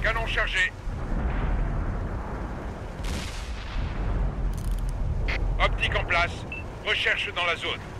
Canon chargé. Optique en place. Recherche dans la zone.